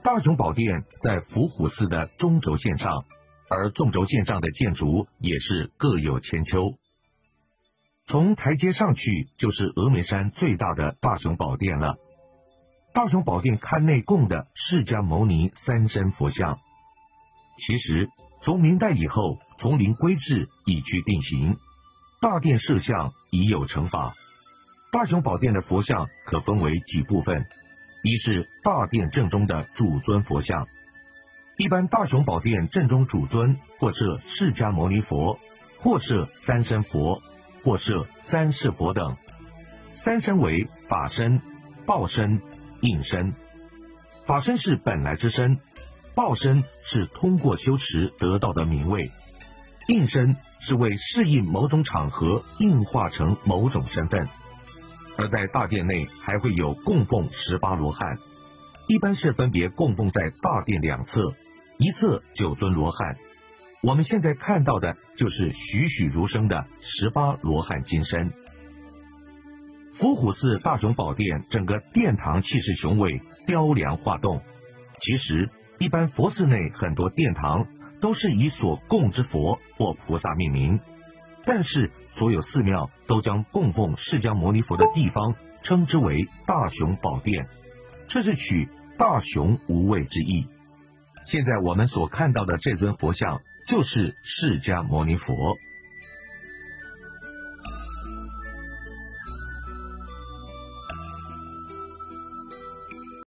大雄宝殿在伏虎寺的中轴线上，而纵轴线上的建筑也是各有千秋。从台阶上去就是峨眉山最大的大雄宝殿了。大雄宝殿龛内供的释迦牟尼三身佛像，其实从明代以后，丛林规制已趋定型，大殿设像已有成法。大雄宝殿的佛像可分为几部分，一是大殿正中的主尊佛像，一般大雄宝殿正中主尊或设释迦牟尼佛，或设三身佛，或设三世佛等。三身为法身、报身、应身。法身是本来之身，报身是通过修持得到的名位，应身是为适应某种场合应化成某种身份。而在大殿内还会有供奉18罗汉，一般是分别供奉在大殿两侧，一侧9尊罗汉。我们现在看到的就是栩栩如生的18罗汉金身。伏虎寺大雄宝殿整个殿堂气势雄伟，雕梁画栋。其实一般佛寺内很多殿堂都是以所供之佛或菩萨命名，但是所有寺庙都将供奉释迦牟尼佛的地方称之为大雄宝殿，这是取大雄无畏之意。现在我们所看到的这尊佛像就是释迦牟尼佛。